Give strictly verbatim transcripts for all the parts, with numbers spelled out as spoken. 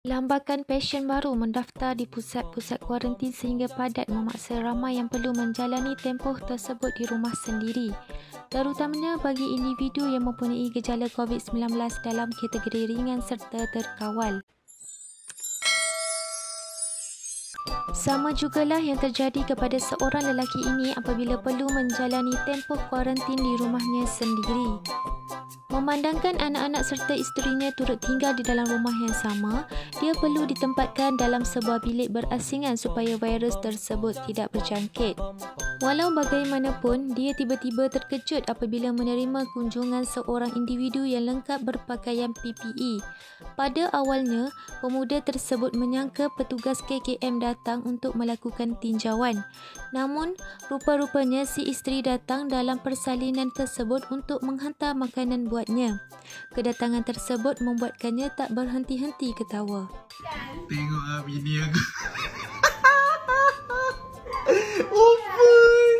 Lambakan Passion baru mendaftar di pusat-pusat kuarantin sehingga padat memaksa ramai yang perlu menjalani tempoh tersebut di rumah sendiri, terutamanya bagi individu yang mempunyai gejala covid sembilan belas dalam kategori ringan serta terkawal. Sama jugalah yang terjadi kepada seorang lelaki ini apabila perlu menjalani tempoh kuarantin di rumahnya sendiri. Memandangkan anak-anak serta isterinya turut tinggal di dalam rumah yang sama, dia perlu ditempatkan dalam sebuah bilik berasingan supaya virus tersebut tidak berjangkit. Walau bagaimanapun, dia tiba-tiba terkejut apabila menerima kunjungan seorang individu yang lengkap berpakaian P P E. Pada awalnya, pemuda tersebut menyangka petugas K K M datang untuk melakukan tinjauan. Namun, rupa-rupanya si isteri datang dalam persalinan tersebut untuk menghantar makanan buatnya. Kedatangan tersebut membuatkannya tak berhenti-henti ketawa. Tengok ah bini aku. Umpun.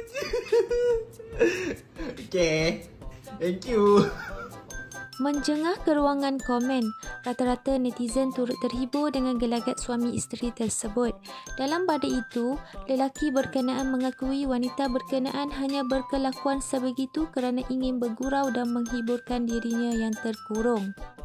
Okay. Thank you. Menjengah ke ruangan komen, rata-rata netizen turut terhibur dengan gelagat suami isteri tersebut. Dalam pada itu, lelaki berkenaan mengakui wanita berkenaan hanya berkelakuan sebegitu kerana ingin bergurau dan menghiburkan dirinya yang terkurung.